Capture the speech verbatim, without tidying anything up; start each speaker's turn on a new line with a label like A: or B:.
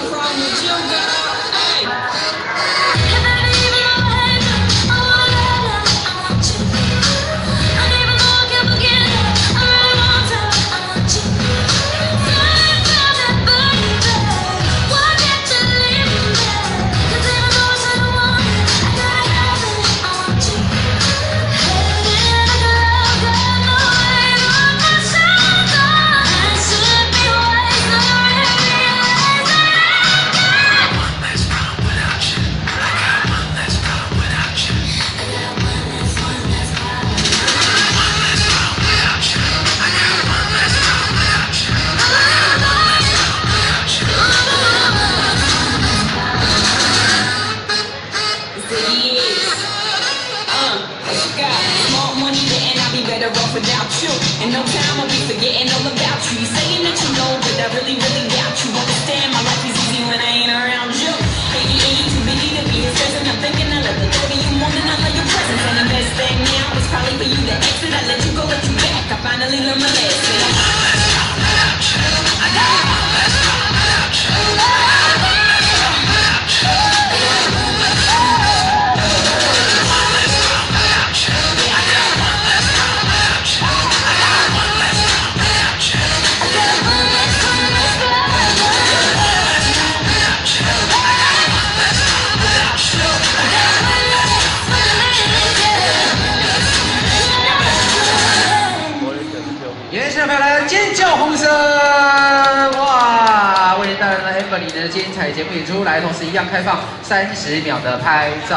A: Without you, in no time I'll be forgetting all about you. You saying that you know, but I really, really doubt you. Understand my life is easy when I ain't around you. Baby, ain't you too busy to be his present? I'm thinking I love the thought of you more than I love your presence. And the best thing now is probably for you to exit. I let you go, let you back. I finally learned my lesson. Let's go without you. I got let's go without you.
B: 现场来尖叫红声！哇，为您带来了 Emily 的精彩节目演出，来，同时一样开放三十秒的拍照。